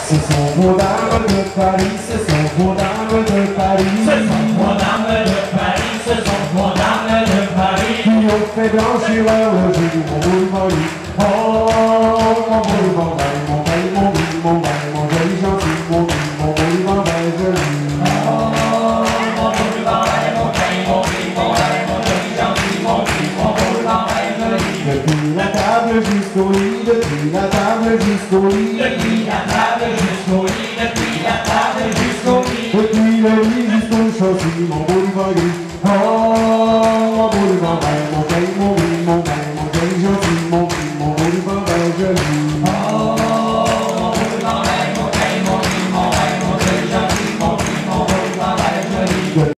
Ce sont vos dames de Paris, ce sont vos dames de Paris. Ce sont vos dames de Paris, ce sont vos dames de Paris. Qui ont fait blanchir le joli mon boule Oh, mon boule mon bel, mon bille, mon bel, mon joli gentil, mon bille, mon boule bel joli. Oh, mon boule mon bel, mon bille, mon bel, mon joli gentil, mon bille, mon boule bel joli. Depuis la table jusqu'au lit, depuis la table jusqu'au lit.